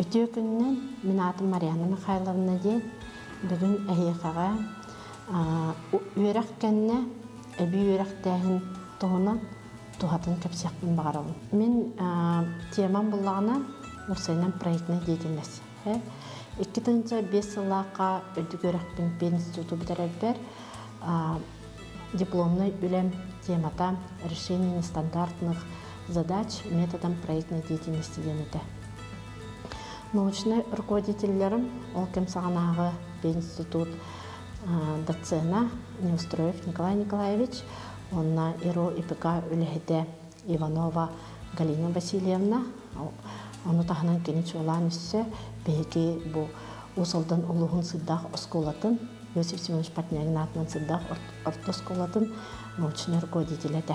Өтө күннен мен атым Марьяна Михайловна ден бүгін әйеқаға үйрәк кәнне әбі үйрәк тәхін тұғынан туғатын көпсеқпін бағарауын. Мен темам бұллағына ұсайнан проектіне дейтінлесі. Екі тыңча 5 сылаққа өдік өрәкпін пен институту бітір әлбер дипломный үлем темата решение нестандартных задач методом проектной деятельности денеті. Научный руководителлерім ол кем сағанағы институт доцена Неустроев Николай Николаевич, онна ИРО ИПК үләхеде Иванова Галина Васильевна, оны тағынан кенеч олан үссе бейге бұл ұсылдың ұлығын сыдақ осколатын, Иосиф Семенович Патнягин атынан сыдақ ортосколатын научный руководитель әді.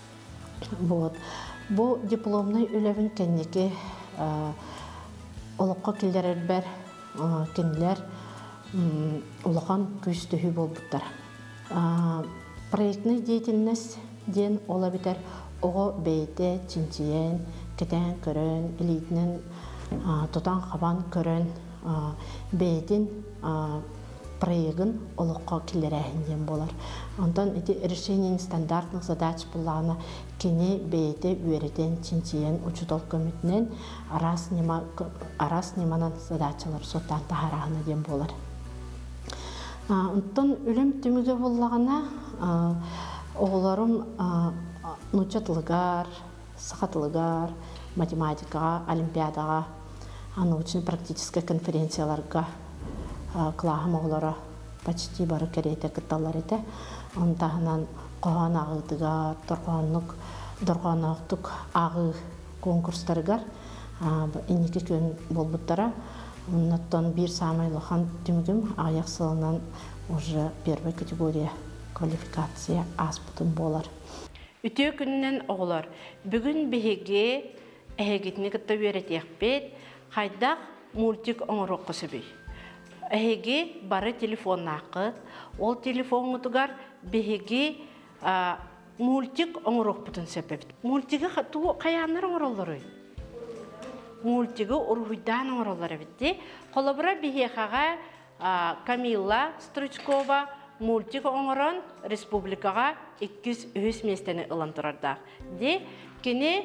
Бұл дипломный үләвін кәнеке олыққа келдер әрбәр кенілер улахан күстүхү болбуттар. Проектный деятельность ден ола битер ого бейте чинчиен, кетен көрөн, илитнен тутан хабан көрөн, бейтин проектын олыққа келдерәхін ден болар. Ондан решение стандартных задач буллағына кене бейте үйерден чинчиен учутол көмітінен арас неманан задачалар соттан тахарағына ден болар. Онтон үлім түмігі боллағына оғыларым научатлыгар, сақатылыгар, математикаға, олимпиадаға, научно-практический конференцияларға клағым оғылары почти бары керейті күтталар еті. Онтағынан қоған ағылдыға, дұрғанақтық ағы конкурстарығар енеке көн болбуттара. Оннаттан бір самайлыған түмігім аяқ сылынан уже первой категория квалификация аспытын болар. Үтө күннен оғылар, бүгін бігеге әйгетіне күтті өретек бет, қайдақ мультик оңырық қысы бей. Әйге бары телефон ақыт, ол телефон ұтығар бігеге мультик оңырық бұтын сәпепті. Мультигі қаяныр оңырылыры? Мультигі ұрғыйдан оңырылыры бітті. Қолыбыра бігеғаға Камилла Стручкова мультик оңырын республикаға 200 местені ұлан тұрардақ. Де, кені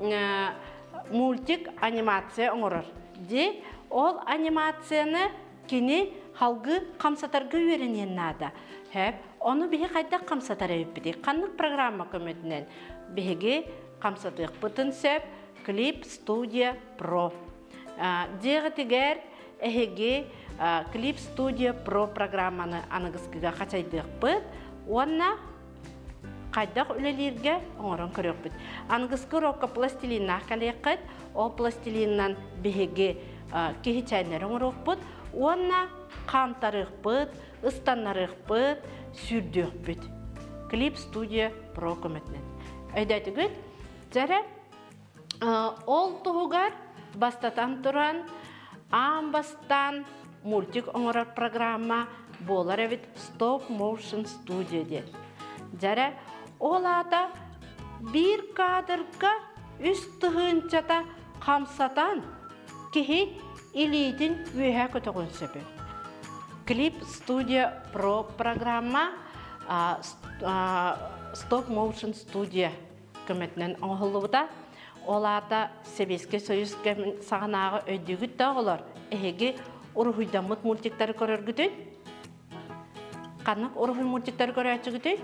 мультик анимация оңырыр. Де, ол анимацияны кені халғы қамсатарға өренен нада. Оны бігі қайда қамсатар өппеді. Қанық программа көмітінен бігі қамсатық бұтын сөп Клип Студия Про. Деғы тегер әйге Клип Студия Про программаны анығызғыға қачайдық бұд, онна қайдақ үлелерге оңырын көрек бұд. Анығызғы роққа пластилиннақ қалек қыд, ол пластилиннан бігі кейі чайнер оңырық бұд, онна қамтарық бұд, ұстанарық бұд, сүрдіқ бұд. Клип Студия Про көмітінен. Өйдәті күд, жәрі ол тұғығар бастатан тұран, амбастан мультик оңырар программа болар әвет Stop Motion Studio дед. Жәрі, ол ата бір кадрға үст тұғынчата қамсатан кейі илейтін өйә көтіғын сөпі. Клип Studio Pro программа Stop Motion Studio көмітінен оңғылы бұда. Оларда Себеске Союз сағанағы өйдігіт дағылар. Әйге ұрғыйдамыт мультиктары көрер күтін? Қанық ұрғый мультиктары көрер әчі күтін?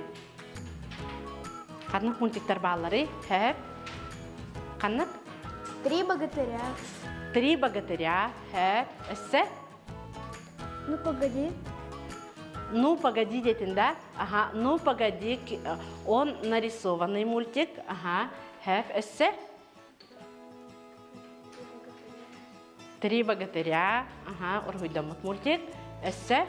Қанық мультиктар бағалары? Қанық? Три богатыря. Три богатыря. Әсі? Ну, погоди. Ну, погоди детін, да? Ну, погоди. Он нарисованный мультик. Әсі? Три богатыря, ұрғыйдамыт мультик, әсі.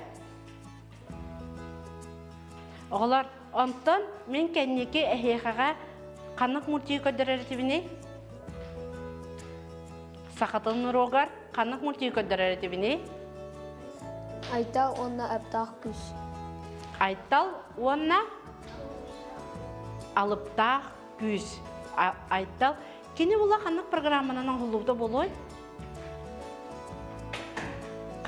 Оғылар, онтан мен кәннеке әйеқаға қанық мультик өдір әрітібіне? Сақатын ұроғар қанық мультик өдір әрітібіне? Айтал онна әптақ күш. Айтал онна алыптақ күш. Айтал. Кені бұла қанық программынан ұғылуды болой?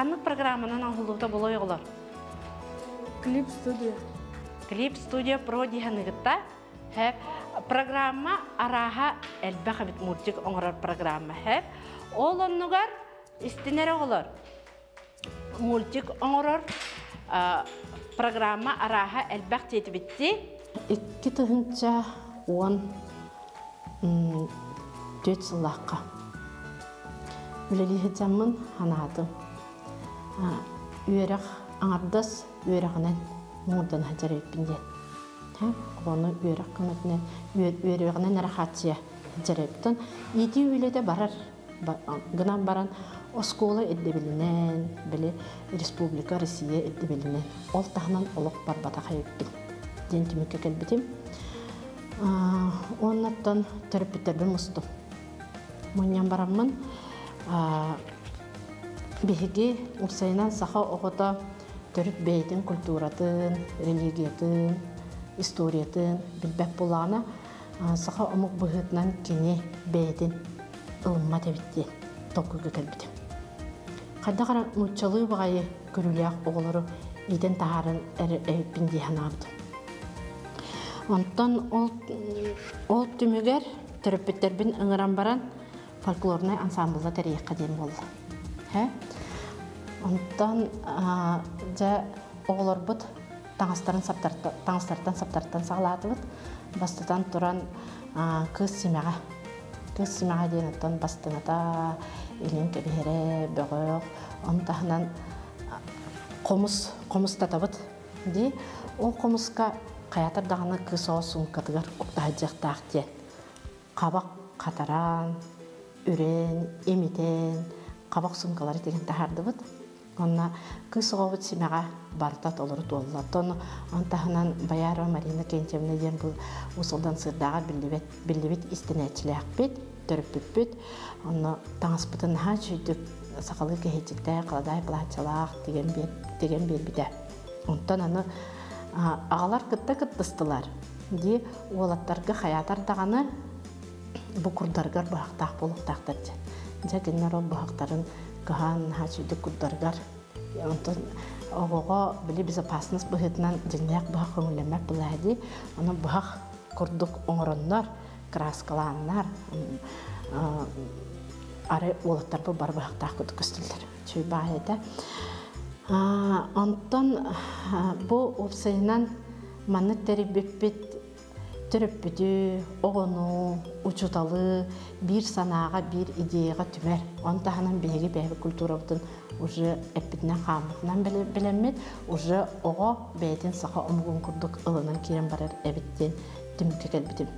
Қанық программанан аңғылуыта болой олар? Клип студия. Клип студия про диханығытта. Программа араға әлбәқ бит мультик оңырар программа. Ол оннығар істенері олар. Мультик оңырар программа араға әлбәқ тейті бітті. 2 тұхынша 10 4 сылаққа. Үлелі жамын анадым. Үйерақ аңардас үйерағынан мұңырдан хәжар өйіппінде. Оны үйерақ қымытыны үйерағынан әрақатсия хәжар өйіптін. Еті үйледі барар. Гынан баран оскола әдді білінен, білі Республика Россия әдді білінен. Ол тағынан олық бар батақа өйіппін. Ден түмекке кәлбетім. Оннаттан түріппеттербін мұстым. Мұниян барамын. Беге ұпсайынан сақа оғыта түріп бәйтін культуратын, религиятын, историятын білбәк болағына сақа омық бұғытынан кене бәйтін ылымма тәбітті тоқығы кәлбетім. Қайда қара мұтчалы бағайы көріліяқ оғылыры еден тағарын әріппін дейін абды. Онтан ол түмігер түріппеттербін ыңыран баран фольклорный ансамблда тәрейіққа дейін болды. Онтан жа оғылыр бұд таңыстардан саптарттан сағылады бұд. Бастыдан тұран кыз семеға. Кыз семеға дейін оттан бастыңыта елен кәбері, бөғіқ. Онтағынан қомыс татабыд. Ол қомысқа қаятыр дағына кыз оғысын қатығар ұқтағы жақтақ дейін. Қабақ қатаран, үрен, емитен, қабақ сұңқалары деген тағарды бұд. Онна кыз оғыбыд семеға бартат олыры толылады. Оны антағынан Баярова Марина Кентьевна ден бұл ұсылдан сырдаға білдебет істенәтшілі ақпет, түріп бүппет. Оны таңыспытын ға жүйдік сақалы кәйетікті қаладай бұлатшалақ деген бербіді. Онтан оны ағалар кітті-кіттістілар. Олаттарға қаятар дағаны бұқырдарғар бұғақтақ болуқтақтар. Жәкенлер ол бұғақтарын кыхан хачуды куддаргар. Онтон оғоға білі безопасность бұғытынан жинаяқ бұғақ көңілемек бұлайды. Оны бұғақ күрдік оңыронлар, краскаланлар, ары олаттар бұл бар бұғақтақ күдік көстілдер. Чөй бағайды. Онтон бұл опсайынан маны тәрібеппет түріппіді, оғыну, ұчуталы, бір санаға, бір идеяға түмер. Онтағынан бейгі бәйгі культурабытын уже әппетінен қамытынан білемет, уже оға бәйден сақа омғын күрдік ылынан керен барар әбіттен түмікке кәлбітім.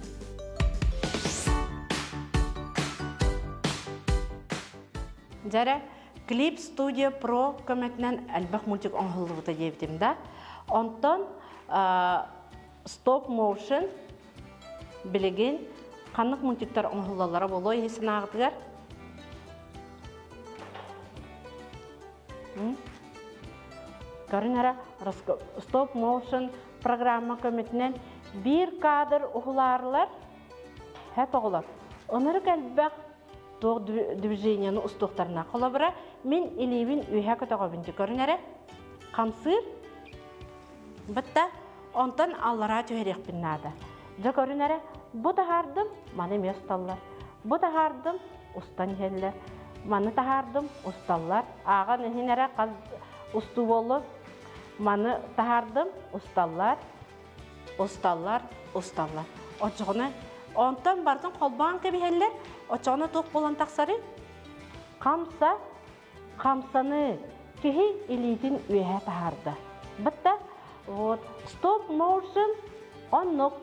Жәрі, клип студия про көмәтінен әлбәқ мультик оңғылығыда дебітім да. Онтан стоп моушен білеген қанық мультиктар оңғылалары болу есін ағытығар. Көрін әрі стоп моушен программа көметінен бір кадр ұғыларылар әп оғылар. Оныры кәлбәқ тоқ движенияны ұстықтарына қолабыра мен елейбін үйе көтіға бінді. Көрін әрі қамсыр бұтта онтан аллара түйерек біннады. Жа көрін әрі бұ тағардым, маны ме ұсталылар. Бұ тағардым, ұстан елілер. Маны тағардым, ұсталылар. Аған әйін әрі ұсту болу. Маны тағардым, ұсталылар. Ұсталылар. Очығыны, онтан бардың қолбаған кәбейелер, очығыны тоқ болан тақсары. Қамса, қамсаны кехи елейтін үйе тағарды. Бұтта, стоп моушен, оннық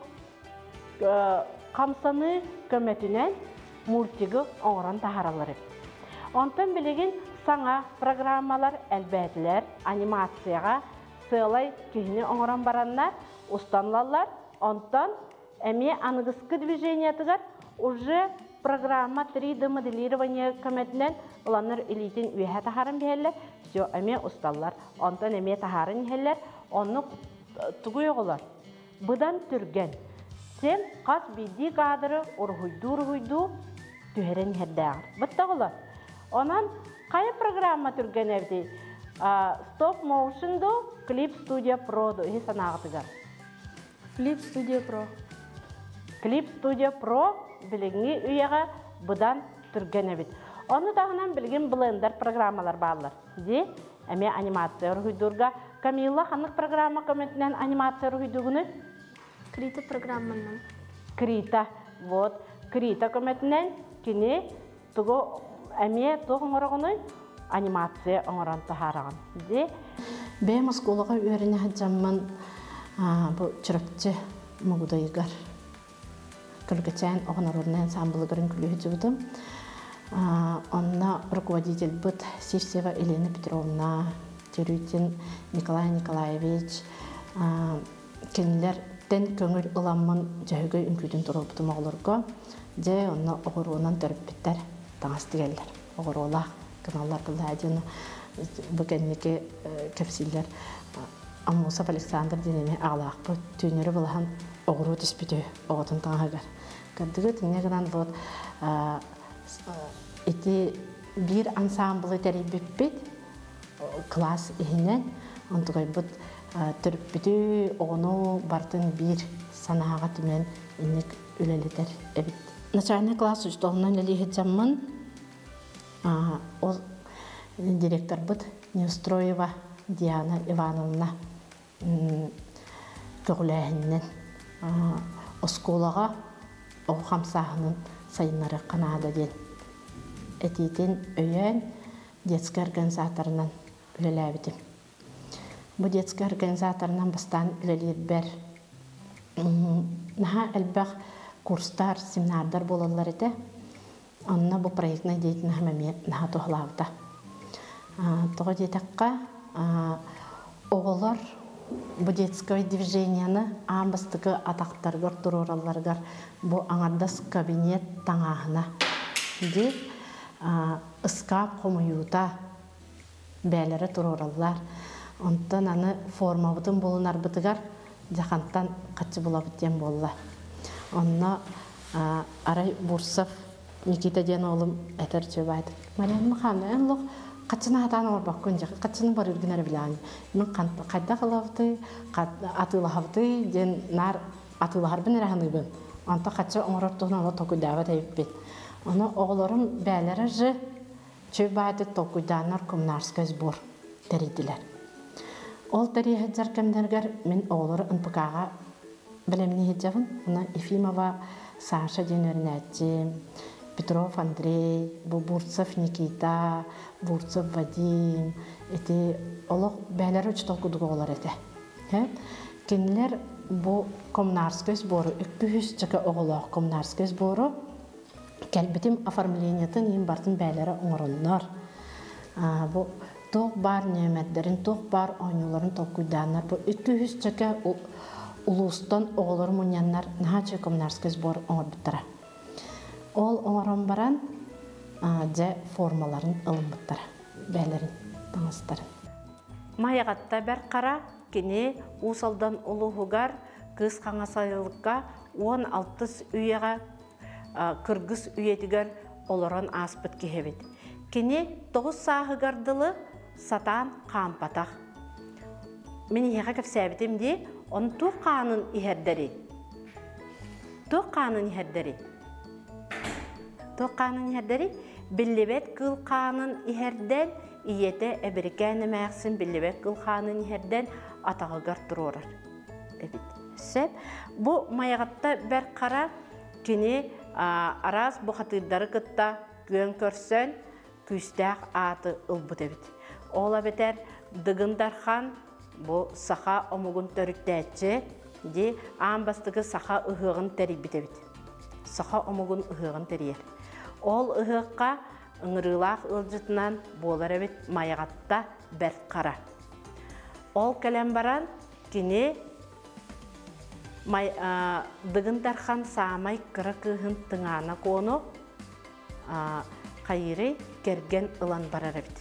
қамсаны көметінен мультигі оңыран тағаралары. Онтан білеген саңа программалар, әлбәтілер, анимацияға сылай күйіне оңыран баранлар, ұстанлалар. Онтан әме анығысқы движениятығар уже программа 3D моделирование көметінен ұланыр елейтін үйе тағарын бәлі. Все, әме ұсталлар. Онтан әме тағарын елер, оны тұғы оғылар. Бұдан түрген. Сен қас бейді қадыры ұрғыйду түхерен хердәғыр. Бұттағылар. Онан қайы программа түрген әвді? Stop motion do Clip Studio Pro do ihe sanagатыгар. Clip Studio Pro. Clip Studio Pro билинги үйеге будан түрген бит. Оны тагынан билген Blender программалар барлар. Ди эме анимация рухидурга Камилла ханнык программа комментнен анимация рухидугуны Krita программанан. Крита. Вот. Крита комментнен кини туго эме тогоңорогуны анимация оңоран тахараган. Ди бем сколага үйренә хаҗамман бу чирапчы мугудайгар. Көлгәчән огоноруннан самбылыгырын күлү җыбытым. Онна руководитель быт Сирсева Елена Петровна, Терютин Николай Николаевич, кенлер тен көңіл ыламмын жайгы үнкүдін тұрылбытым оғылырға, жай онна оғыруынан төріппеттер таңастығелер. Оғыруылақ, кыналар кылды әдені бүкеннеке көпсілер Амусов Александр денеме ағылақ бұд түйнері бұлған оғыру түспіді оғытын таңағар. Кірдігі түнегінен бұд эти бир ансамблы теребиппит класс ихинен онтугай бут төрүппүтү ону бартын бир санаага түмен инек үлелетер эбит. Начальный класс учтовунан элихиджаммын ол директор бут Неустроева Диана Ивановна көгүлэхиннен осколага оғамсағының сайынлары қанады ден. Этитин өйен детский организаторынан үлеләбітім. Бұл детский организаторынан бастан үлелер бәр. Наға әлбәқ курстар, семинардар болалар еті. Онына бұл проектна дейтін әмәме наға тұғылауыда. Тұғы детаққа оғылар бұл детское движенияны амбастығы атақтарғар, тұрораларғар бұл аңардас кабинет таңағына де ысқап қомыюта бәлері тұроралар. Онтан аны формабытын болынар бұтығар жақантан қатшы бола бүттен болла. Онына Арай Бурсов Никита ден олым әтір жөбі айтып. Мариян мұхамды, ән лұқ қатшыны атаны орбақ көнже, қатшыны бар үргінер біләні. Мен қайда қылауды, атылағавды, ден нар атылағар бін әрәхіні бін. Онта қатшы оңырыр тұғын оғы тоқыдағы тәйіп бен. Оны оғылырым бәлері жы жөбі айтып тоқыдағынар коммунарскай сбор тәрейділер. Ол тәрей хеджар кәмдергер мен оғылыры ұнпықаға білеміне хеджавын. Оны Ефимова Саша ден өрінәтчі, Петров Андрей, Бурцев Никита, Бурцев Вадим, эти олог бәләре үч толкудуга олар эте. Кенлер бу коммунарскай сбору, 200 чака оголог коммунарскай сбору, кәлбетим оформлениятын ем бартын бәләре оңырынлар. Бу тоқ бар нөмәддерін, тоқ бар ойнуларын толкуданлар. Бу 200 чака улустан оғылыр мұнянлар нағачы коммунарскай сбор оңыр бұттара. Ол оңырын баран жа формаларын ылым бұттара, бәлерін, таңыстарын. Майағатта бәр қара, кене усалдан ұлығығар, кыз қаңасайлыққа 16 үйеға кыргыз үйетігер олырын аспыт кехебет. Кене 9 сағығардылы сатан қампатақ. Мен еға кәп сәбітім де, оны тұқ қанын ихердері. Тұқ қанын ихердері. Тұқ қанын ихердері, білебет қыл қанын ихерден, иеті әбірікәні мәқсін білебет қыл қанын ихерден атағығар тұрорар. Сөп, бұл майағатта бәр қара кене араз бұқатырдары қытта көн көрсен күстәқ аты ұлбыт әбіт. Ола бетер дығындархан бұл саха омугун төріктәтші де амбастығы саха ұғығын тәріп бітебіт. Саха омугун ұғығын тәрер. Ол ұғыққа ұңырылақ ұлжытынан болар әбіт майағатта бәр қара. Ол кәлем баран кене дығындархан самай кыра кығын тыңана кону қайыры керген ұлан барар әбіт.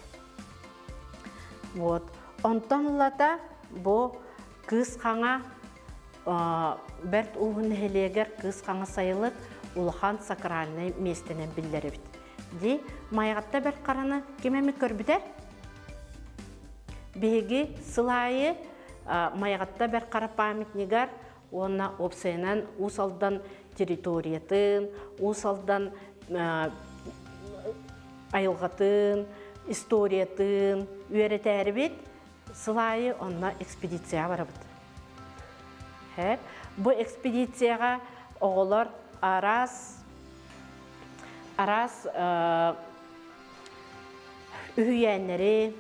Вот. Онтан ұлата бұл кыз қаңа бәрт ұғын әлегер кыз қаңа сайылық ұлыған сакралыны местенен білдері біт. Де, майғатта бәрт қараны кемемі көрбітер? беги сылайы майгатта бер кара памятнигар онна опсенан усалдан территориятын, усалдан айылгатын, историятын үйрәтәре бит сылайы онна экспедиция барабыт. Бу экспедицияга оголор арас үйәннәре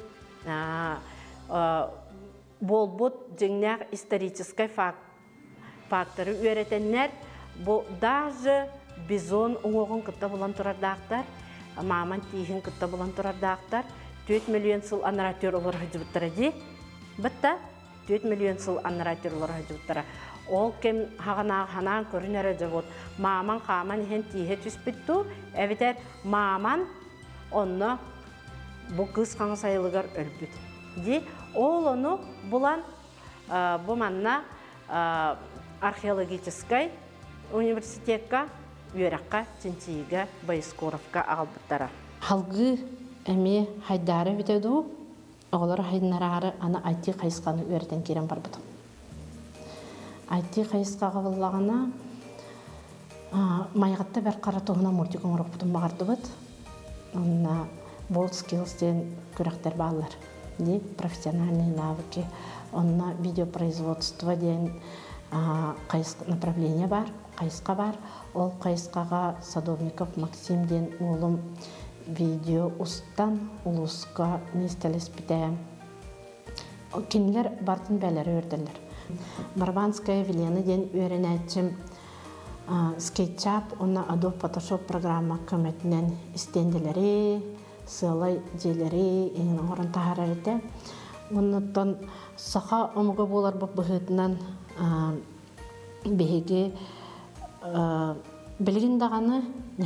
болбут жеңнәк исторический факторы үйрәтәннәр бу даже бизон оңогын кытта булан турардактар, маман тиһин кытта булан турардактар, 4 миллион сыл анратер олар хәҗбиттәре ди. Битта 4 миллион сыл анратер олар хәҗбиттәре. Ол кем ханан көрүнәре жабот. Маман хаман хен тиһе түспитту, әбитер маман онны бу кыз каңа сайылыгар өлбүт. Ди, ол ону булан бу манна археологический университетка үйрәккә Тинчига Байскоровка албыттара. Халгы эми хайдары битеду, олар хайнарары аны айти кайсканы үйрәтен керен барбыт. Айти кайскага буллагана майгатта бер каратугына мультик оңрок бутун багардыбыт. Онна World Skills ден көрәктер баллар. Ди профессиональные навыки, онна видеопроизводство ден направление бар, кайска бар. Ол кайскага Садовников Максим ден улым видео устан улуска местелес бите. Кинилер бартын бәләре өрділер. Барбанская Велена ден үйренәтчім SketchUp, онна Adobe Photoshop программа көметінен істенділері, сылай желері, еңін оңырын тағар әрді. Оннаттан сақа омығы болар бұл бұғытынан бейге білген дағаны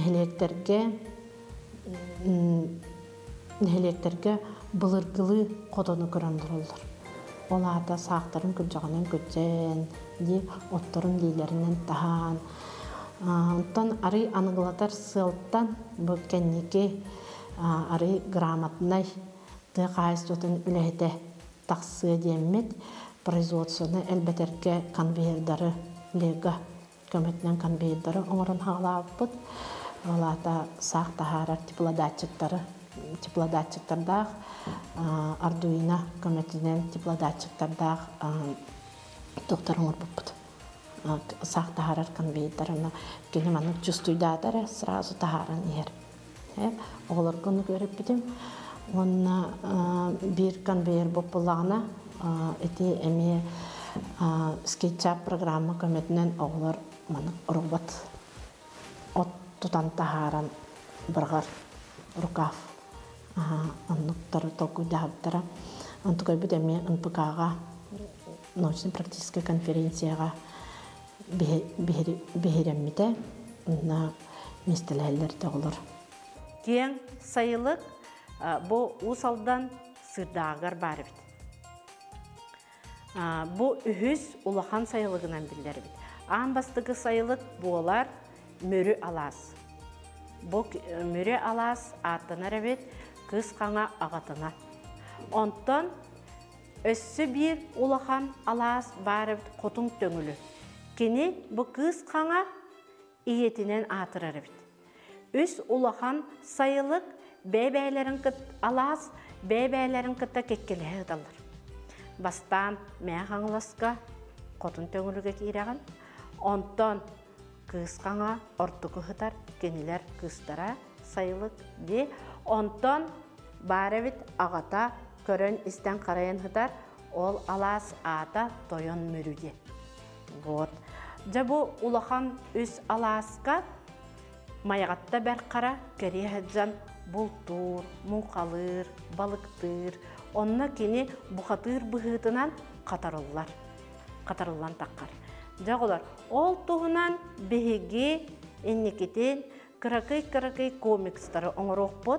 нәхелектерге бұлырғылы қоданы көріндірілдір. Оларда сақтарын көп жағынан көтсен, оттырын дейлерінен таған. Онтан ары анығылатар сылттан бұл кәнеке ары грамотнай қайыстотын үләйді тақсы демет производствоны әлбәтерге конвейердары лега көметінен конвейердары оңырын хағылап бұд. Оларда сақтағарар теплодатчиктардағы Ардуино көметінен теплодатчиктардағы тоқтар оңыр бұд. Сақтағарар конвейердарына кенеманы чувствуйдадары сразу тағаран ер. Олар күні көріп бідім. Онна бір конвейер бұп бұлағына әте әме SketchUp программа көметінен олар робот от тұтан тағаран бірғар рукав аннықтары толкуйдағыптара. Антықай бүд әме НПК-ға научно-практическая конференцияға бейіреммеде местеләлерді олар. Кен сайылық бұл усалдан сырдағыр бары бит. Бұл үхіз улахан сайылығынан білдері бит. Анбастығы сайылық болар мөрі алас. Бұл мөрі алас аттанар бит кыз қаңа ағатына. Онтан өссі бір улахан алас бары бит қотың төңілі. Кені бұл кыз қаңа иетінен атырар бит. Үс улахан сайылық бәйбәйлерін кіт алас, бәйбәйлерін кітті кеккелі ғыдалар. Бастан мәң аңыласқа қотын төңіліге кейраған. Онтан кыз қаңа ортықы ғыдар, кенілер кыздара сайылық де. Онтан бары бит ағата көрін істен қарайын ғыдар, ол алас ата тойон мөріде. Жабу улахан үс аласқа майғатта бәр қара кәрі ғаджан бұлтур, мұңқалыр, балықтыр, онына кені бұқатыр бұғытынан қатарылан таққар. Жағылар, ол тұғынан бәйге әннекетен кіракай комикстары оңыроқ бұд.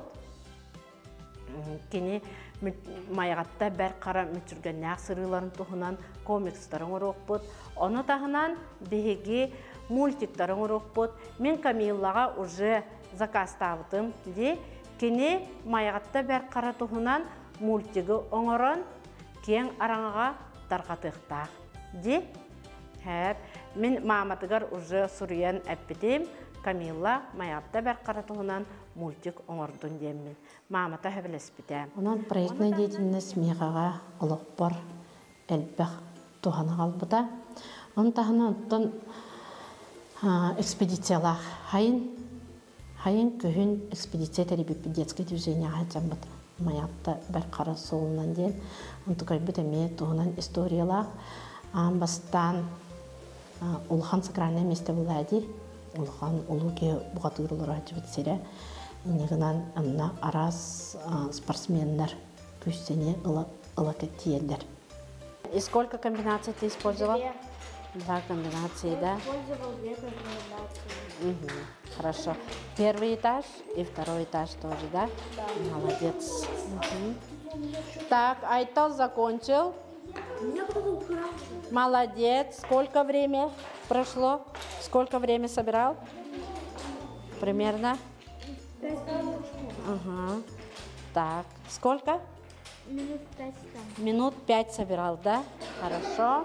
Кені майғатта бәр қара мүтірген нәқ сырыларын тұғынан комикстары оңыроқ бұд. Оны тағынан бәйге мультиктары оңыроқ бұд. Мен Камиллаға уже заказ табытым де, кені майғатта бәр қара тұғынан мультигі оңырын кен араңаға тарқатықтақ. Де, мен маматығар уже сүрген әппедем, Камилла маятта бәр қаратығынан мультик оңырдың деммен. Мамата әбілеспедем. Онан проектный деятельность меғаға ұлық бар әлбәқ туғаны қалбыда. Оның тағына ұттан экспедициялақ хайын көхін экспедиция тәребеппі детский движение ғайцам бұд. Маятта бәр қара солынан ден. Ұнты көйбіт әме туғынан историялақ. Бастан Улхан сакральное место болады. Улхан улуге бұғатығырылыр ажы бітсері. Негінан анна арас спортсменлер күшсене ылы кәттиелдер. И сколько комбинаций ты использовал? 2 комбинации, да? Использовал 2 комбинации. Хорошо. Первый этаж и второй этаж тоже, да? Да. Молодец. Так, Айтал закончил. Меня кто-то украл. Молодец. Сколько время прошло? Сколько время собирал? Примерно? 5 минут. Ага. Так, сколько? Минут 5 там. Минут 5 собирал, да? Хорошо.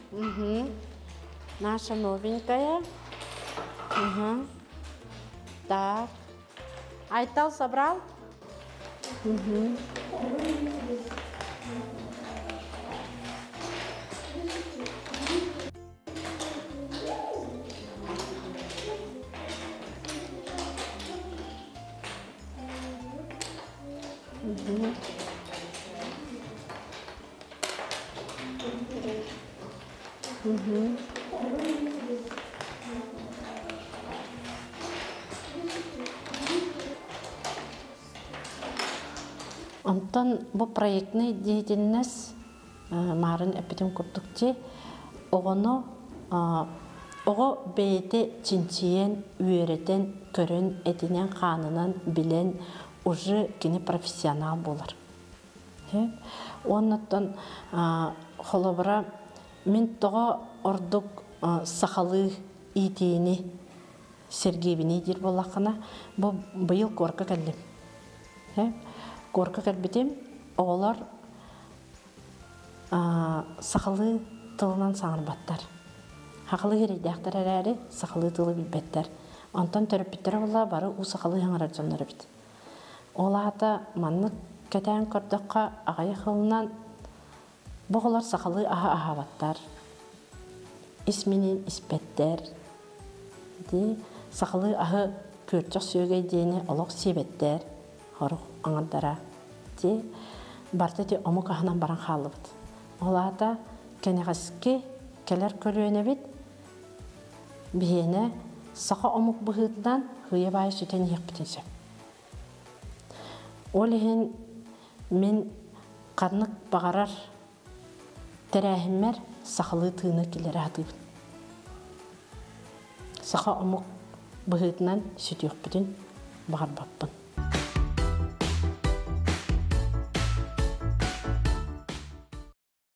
Наша новенькая. Так. Айтал собрал? Онтан бұл проектный деятельность марын әппетен көрдікте оғыны оғы бейті чинчиен, үйеретен, көрін, әтінен қанынан білен уже кені профессионал болар. Оннаттан қолыбыра мен тоға ордық сақалы итейіні Сергеевіне дер болақына бұл бұйыл көркі кәлдім. Көркі кәлбетем, оғылар сақалы тылынан саңыр баттар. Хақылы керейдіқтар әрі сақалы тылы білбеттер. Онтан төріп біттері ола бары у сақалы яңыр аржанлары біт. Ола ата манны кәтән көрдіққа ағайы қылынан бұғылар сақалы аға баттар. Исменен іспеттер. Сақалы ағы көрчіқ сөйгей дейіне олық себеттер. Хорық аңырдара. Барты де омық ағынан баран қалы бұд. Ола ата кәнеғаске кәлер көлуіне бит. Бейіне сақа омық бұғыдынан ғыя байы сөйтен еқ бітінсі. Ол ең мен қарнық бағарар тәрәхіммер сақылы тыны келері атыбын. Сақа омық бұғыдынан сөйт еқ бітін бағар баппын.